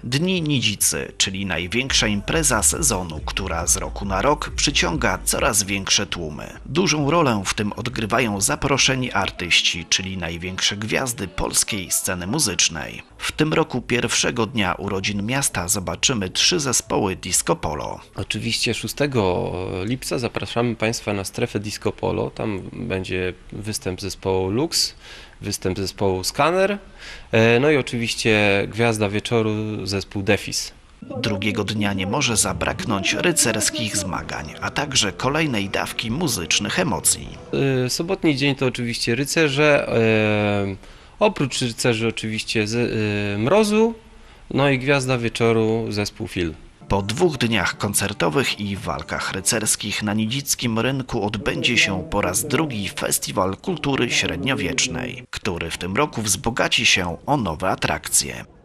Dni Nidzicy, czyli największa impreza sezonu, która z roku na rok przyciąga coraz większe tłumy. Dużą rolę w tym odgrywają zaproszeni artyści, czyli największe gwiazdy polskiej sceny muzycznej. W tym roku pierwszego dnia urodzin miasta zobaczymy 3 zespoły Disco Polo. Oczywiście 6 lipca zapraszamy Państwa na strefę Disco Polo. Tam będzie występ zespołu Lux, występ zespołu Scanner, no i oczywiście gwiazda wieczoru zespół Defis. Drugiego dnia nie może zabraknąć rycerskich zmagań, a także kolejnej dawki muzycznych emocji. Sobotni dzień to oczywiście rycerze, oprócz rycerzy oczywiście Mrozu, no i gwiazda wieczoru zespół Fil. Po 2 dniach koncertowych i walkach rycerskich na nidzickim rynku odbędzie się po raz drugi Festiwal Kultury Średniowiecznej, który w tym roku wzbogaci się o nowe atrakcje.